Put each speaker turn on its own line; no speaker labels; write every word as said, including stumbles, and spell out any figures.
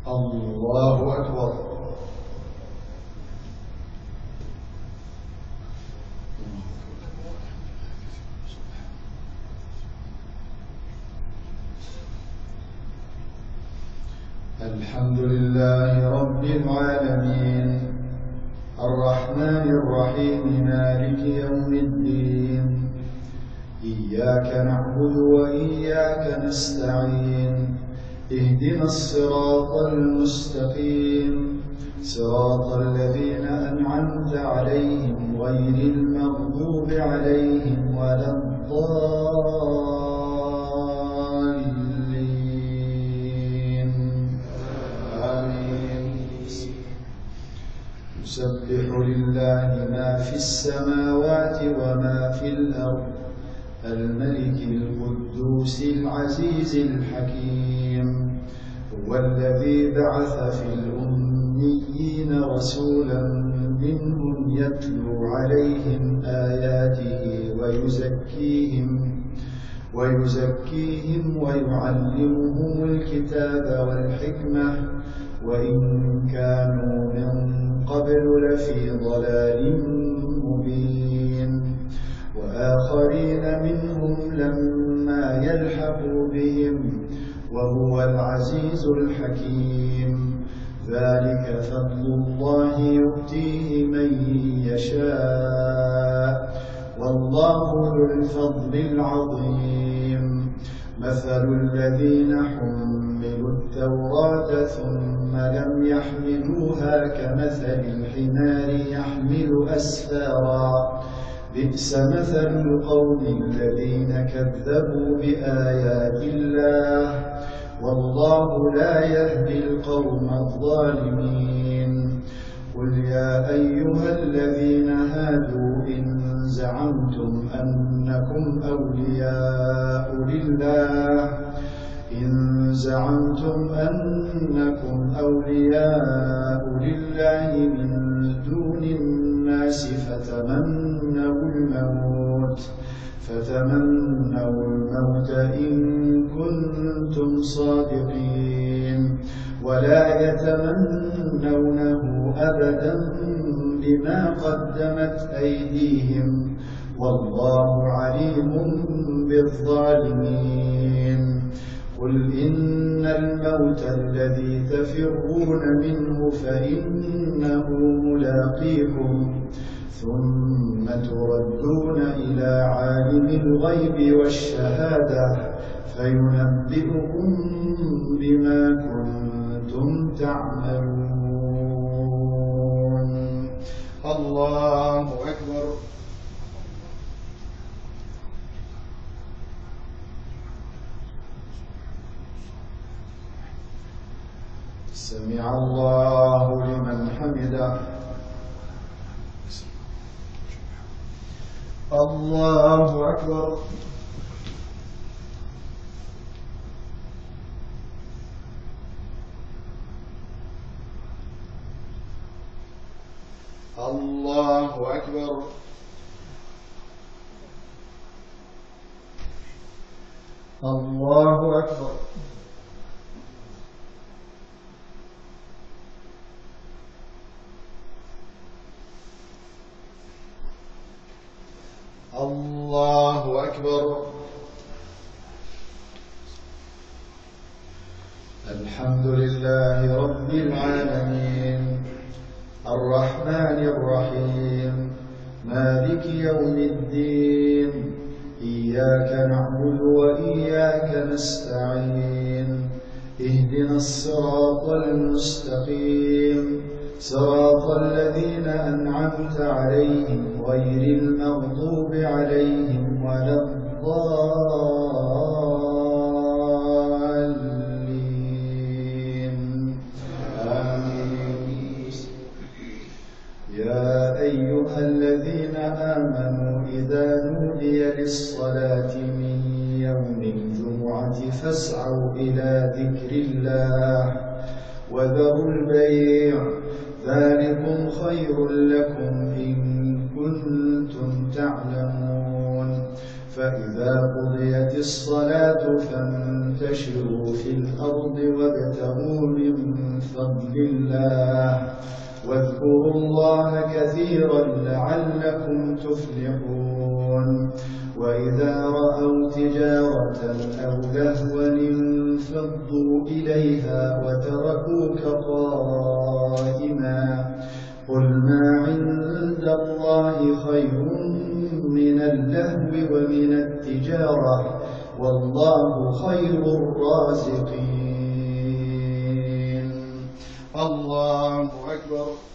الله أكبر. الحمد لله رب العالمين الرحمن الرحيم مالك يوم الدين إياك نعبد وإياك نستعين اهدنا الصراط المستقيم صراط الذين أنعمت عليهم غير المغضوب عليهم ولا الضالين آمين. يسبح لله ما في السماوات وما في الأرض الملك القدوس العزيز الحكيم هو الذي بعث في الأميين رسولا منهم يتلو عليهم آياته ويزكيهم ويزكيهم ويعلمهم الكتاب والحكمة وإن كانوا من قبل لفي ضلال مبين وآخرين منهم لما يلحقوا بهم وهو العزيز الحكيم ذلك فضل الله يؤتيه من يشاء والله ذو الفضل العظيم. مثل الذين حملوا التوراة ثم لم يحملوها كمثل الحمار يحمل أسفارا بئس مثل القوم الذين كذبوا بآيات الله والله لا يهدي القوم الظالمين. قل يا أيها الذين هادوا إن زعمتم أنكم أولياء لله إن زعمتم أنكم أولياء لله من دون الناس فتمنوا الموت فتمنوا الموت إن كنتم صادقين ولا يتمنونه أبدا بما قدمت أيديهم والله عليم بالظالمين. قل إن الموت الذي تفرون منه فإنه ملاقيكم ثم تردون إلى عالم الغيب والشهادة فينبئكم بما كنتم تعملون. الله أكبر. سمع الله لمن حمده. الله أكبر. الله أكبر. الله أكبر. الله أكبر. الحمد لله رب العالمين الرحمن الرحيم مالك يوم الدين إياك نعبد وإياك نستعين اهدنا الصراط المستقيم صراط الذين أنعمت عليهم غير المغضوب عليهم ولا الضالين آمين. يا أيها الذين آمنوا إذا نودي للصلاة من يوم الجمعة فاسعوا إلى ذكر الله وذروا البيع ذلكم خير لكم إن كنتم تعلمون فإذا قضيت الصلاة فانتشروا في الأرض وابتغوا من فضل الله واذكروا الله كثيرا لعلكم تفلحون وإذا رأوا تجارة أو لهوا انفضوا إليها وتركوك قائما قل ما عند الله خير من اللهو ومن التجارة والله خير الرازقين. الله أكبر.